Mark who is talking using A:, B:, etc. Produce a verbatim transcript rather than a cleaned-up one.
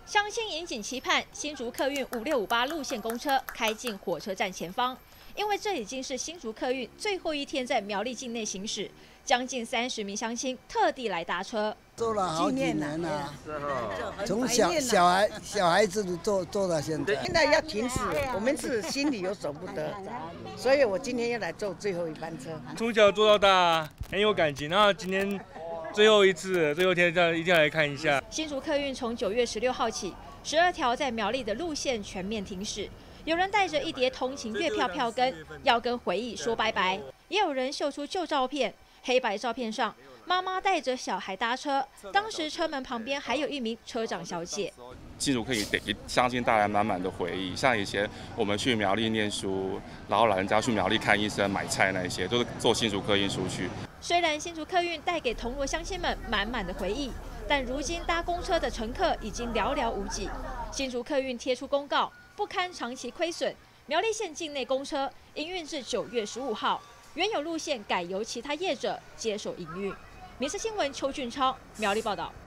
A: 乡亲引颈期盼新竹客运五六五八路线公车开进火车站前方，因为这已经是新竹客运最后一天在苗栗境内行驶，将近三十名乡亲特地来搭车。
B: 做了好几年了，从小小孩小孩子做做到现在。
C: 现在要停驶，我们是心里有舍不得，所以我今天要来坐最后一班车。
D: 从小做到大，很有感情。然后今天最后一次，最后一天这样一定要来看一下。
A: 新竹客运从九月十六号起，十二条在苗栗的路线全面停驶。有人带着一叠通勤月票票根，要跟回忆说拜拜；也有人秀出旧照片。黑白照片上，妈妈带着小孩搭车，当时车门旁边还有一名车长小姐。
E: 新竹可以给乡亲带来满满的回忆，像以前我们去苗栗念书，然后老人家去苗栗看医生、买菜那些，都是坐新竹客运出去。
A: 虽然新竹客运带给铜锣乡亲们满满的回忆，但如今搭公车的乘客已经寥寥无几。新竹客运贴出公告，不堪长期亏损，苗栗县境内公车营运至九月十五号。原有路线改由其他业者接手营运。民视新闻邱俊超苗栗报道。